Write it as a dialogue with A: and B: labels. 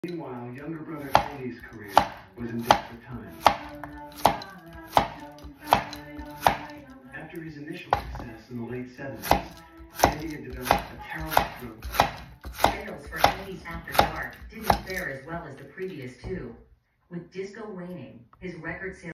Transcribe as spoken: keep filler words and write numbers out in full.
A: Meanwhile, younger brother Andy's career was in desperate times. After his initial success in the late seventies, Andy had developed a terrible stroke.
B: Sales for Andy's After Dark didn't fare as well as the previous two. With disco waning, his record sales